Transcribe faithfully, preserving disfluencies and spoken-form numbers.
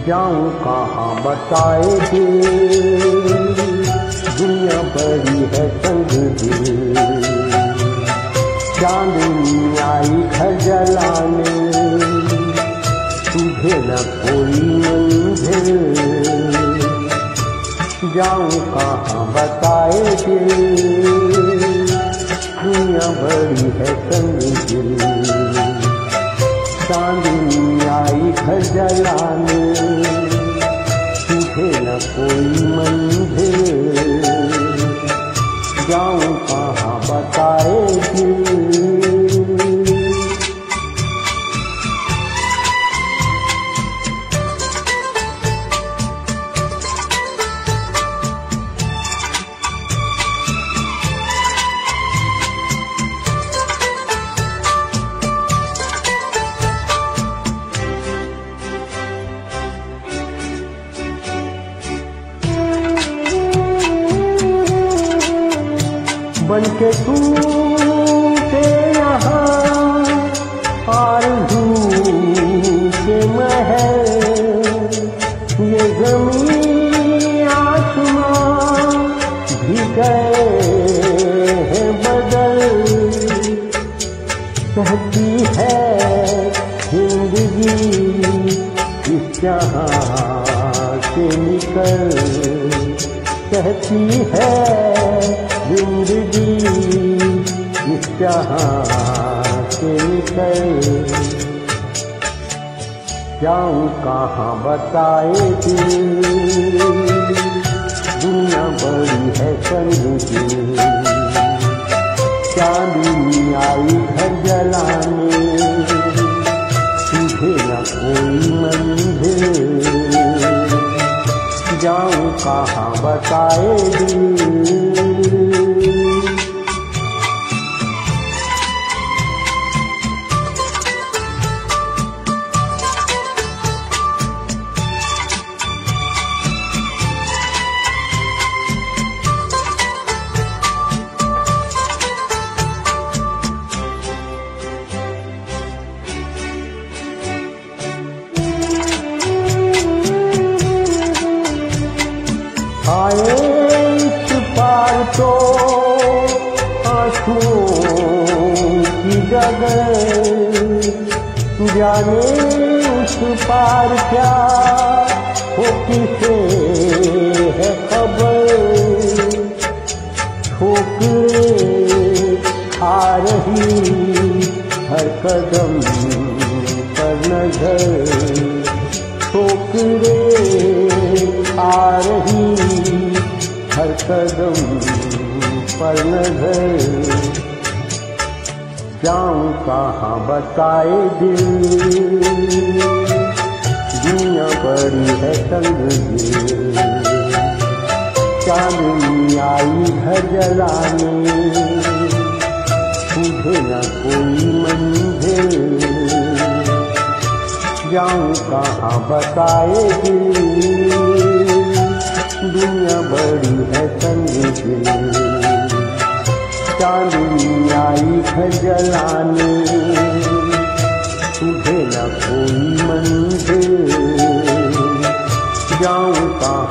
जाऊं कहाँ बताए दे, दुनिया बड़ी है तंग दिल। चांदनी आई घर जलाने, तुझे न कोई मंजिल। जाऊं कहाँ बताए दे, दुनिया बड़ी है तंग दिल। चांदनी आई घर जलाने, तुझे न कोई मंजिल। जाऊं कहाँ बताए दे। बनके तू के यहाँ आरज़ू के महल, ये ज़मीन आसमां भी गए हैं बदल। कहती है जिंदगी इस जहाँ से निकल, कहती है जिंदगी इस जहाँ से निकल। जाऊं कहाँ बताए दे, दुनिया बड़ी है संग। चांदनी आई घर जलाने, तुझे न कोई मंजिल। जाऊं कहाँ बताए दे। आए इस पार तो आंसुओं की जगह, जाने उस पार क्या हो किसे है खबर। ठोकरें आ रही हर कदम पर नजर, ठोकरें आ रही हर कदम पर नजर। जाऊं कहाँ बताए दिल, दुनिया बड़ी है तंग दिल। चांदनी आई घर जलाने, तुझे न कोई मंजिल। जाऊं कहाँ बताए दिल, दुनिया बड़ी है तंग दिल। चांदनी आई घर जलाने, तुझे न कोई मंजिल। जाऊं कहाँ